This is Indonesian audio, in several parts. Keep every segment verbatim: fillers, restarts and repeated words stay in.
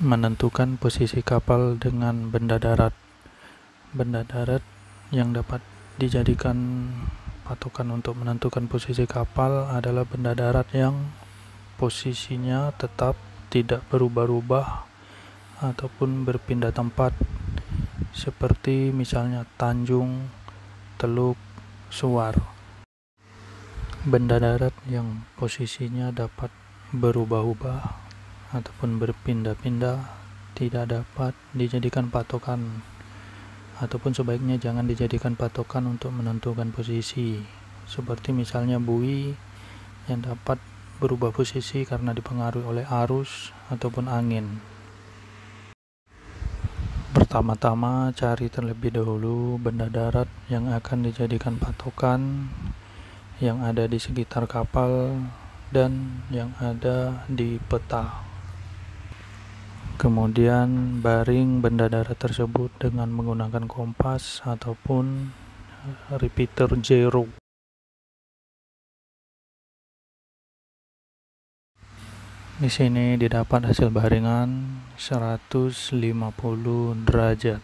menentukan posisi kapal dengan benda darat. Benda darat yang dapat dijadikan patokan untuk menentukan posisi kapal adalah benda darat yang posisinya tetap tidak berubah-ubah ataupun berpindah tempat, seperti misalnya tanjung, teluk, suar. Benda darat yang posisinya dapat berubah-ubah ataupun berpindah-pindah tidak dapat dijadikan patokan, ataupun sebaiknya jangan dijadikan patokan untuk menentukan posisi, seperti misalnya buoy yang dapat berubah posisi karena dipengaruhi oleh arus ataupun angin. Pertama-tama cari terlebih dahulu benda darat yang akan dijadikan patokan yang ada di sekitar kapal dan yang ada di peta. Kemudian baring benda darat tersebut dengan menggunakan kompas ataupun repeater zero. Di sini didapat hasil baringan seratus lima puluh derajat.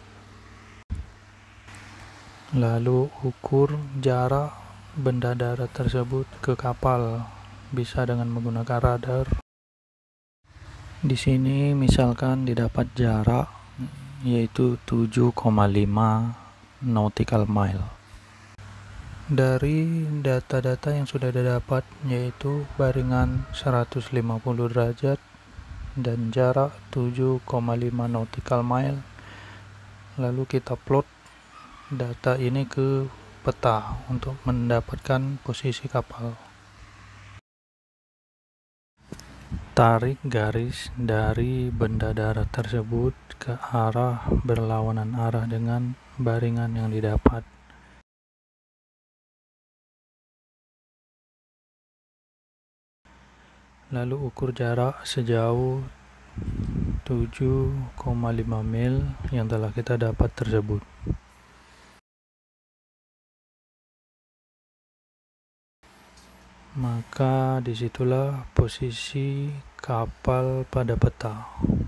Lalu ukur jarak benda darat tersebut ke kapal, bisa dengan menggunakan radar. Di sini misalkan didapat jarak yaitu tujuh koma lima nautical mile. Dari data-data yang sudah didapat yaitu baringan seratus lima puluh derajat dan jarak tujuh koma lima nautical mile, lalu kita plot data ini ke peta untuk mendapatkan posisi kapal. Tarik garis dari benda darat tersebut ke arah berlawanan arah dengan baringan yang didapat. Lalu ukur jarak sejauh tujuh koma lima mil yang telah kita dapat tersebut. Maka disitulah posisi kapal pada peta.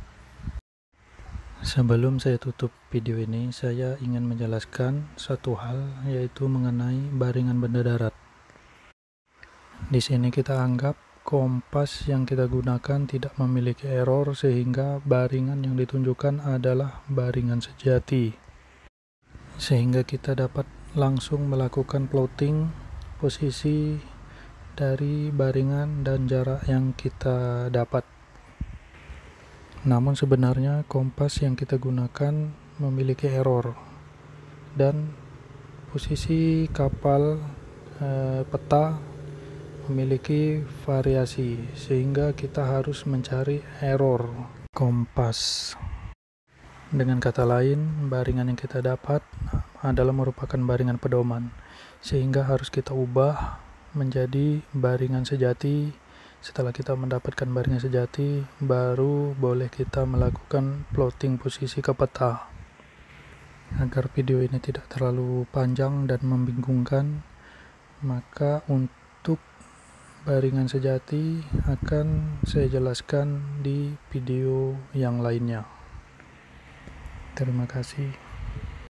Sebelum saya tutup video ini, saya ingin menjelaskan satu hal, yaitu mengenai baringan benda darat. Di sini kita anggap kompas yang kita gunakan tidak memiliki error, sehingga baringan yang ditunjukkan adalah baringan sejati, sehingga kita dapat langsung melakukan plotting posisi dari baringan dan jarak yang kita dapat. Namun sebenarnya kompas yang kita gunakan memiliki error dan posisi kapal eh, peta memiliki variasi, sehingga kita harus mencari error kompas. Dengan kata lain, baringan yang kita dapat adalah merupakan baringan pedoman, sehingga harus kita ubah menjadi baringan sejati. Setelah kita mendapatkan baringan sejati, baru boleh kita melakukan plotting posisi ke peta. Agar video ini tidak terlalu panjang dan membingungkan, maka untuk baringan sejati akan saya jelaskan di video yang lainnya. Terima kasih.